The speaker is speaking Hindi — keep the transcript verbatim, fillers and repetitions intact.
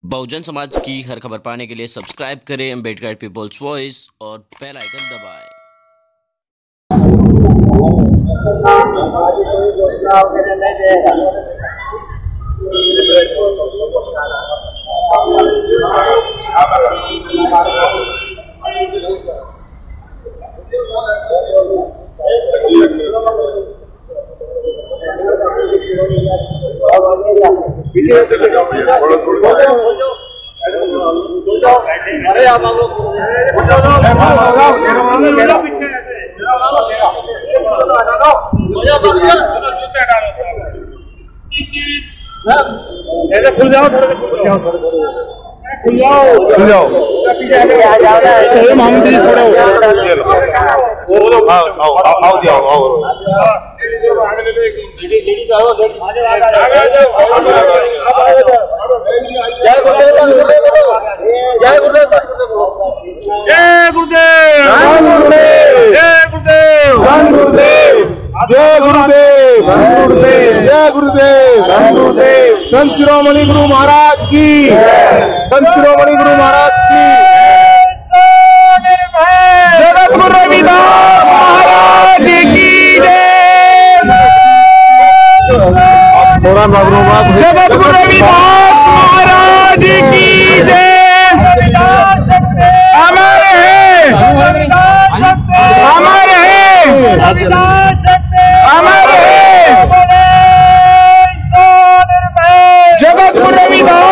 बहुजन समाज की हर खबर पाने के लिए सब्सक्राइब करें अम्बेडकर पीपल्स वॉइस और बेल आइकन दबाएं। अरे आप लोग खुल जाओ खुल जाओ खुल जाओ सही मामले जी थोड़ा आओ आओ आओ जी आओ आओ जय गुरुदेव जय गुरुदेव जय गुरुदेव जय गुरुदेव जय गुरुदेव जय गुरुदेव जय गुरुदेव जय गुरुदेव संत शिरोमणि गुरु महाराज की संत शिरोमणि गुरु महाराज की जगत गुरु रविदास महाराज की जय। थोड़ा जगत गुरु रविदास महाराज की जय। अमर है अमर है अमर है जगत गुरु रविदास